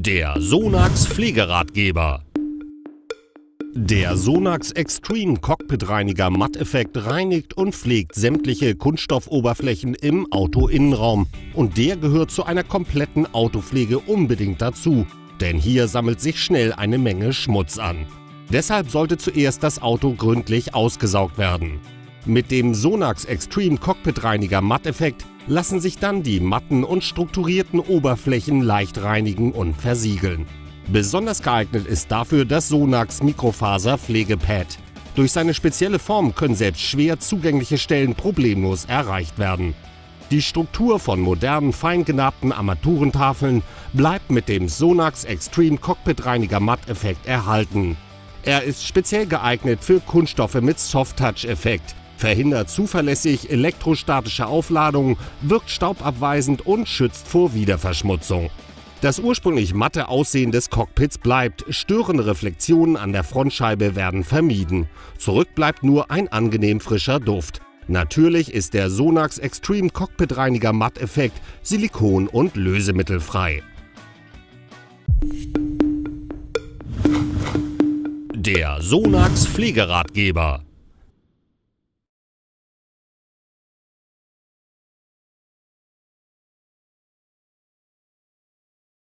Der Sonax Pflegeratgeber. Der Sonax Extreme Cockpit Reiniger Matteffekt reinigt und pflegt sämtliche Kunststoffoberflächen im Autoinnenraum. Und der gehört zu einer kompletten Autopflege unbedingt dazu, denn hier sammelt sich schnell eine Menge Schmutz an. Deshalb sollte zuerst das Auto gründlich ausgesaugt werden. Mit dem Sonax Extreme Cockpit Reiniger Matteffekt lassen sich dann die matten und strukturierten Oberflächen leicht reinigen und versiegeln. Besonders geeignet ist dafür das Sonax Mikrofaser Pflegepad. Durch seine spezielle Form können selbst schwer zugängliche Stellen problemlos erreicht werden. Die Struktur von modernen, fein genabten Armaturentafeln bleibt mit dem Sonax Extreme Cockpit Reiniger Matteffekt erhalten. Er ist speziell geeignet für Kunststoffe mit Soft-Touch-Effekt, verhindert zuverlässig elektrostatische Aufladung, wirkt staubabweisend und schützt vor Wiederverschmutzung. Das ursprünglich matte Aussehen des Cockpits bleibt, störende Reflexionen an der Frontscheibe werden vermieden. Zurück bleibt nur ein angenehm frischer Duft. Natürlich ist der Sonax Extreme Cockpit Reiniger Matteffekt silikon- und lösemittelfrei. Der Sonax Pflegeratgeber.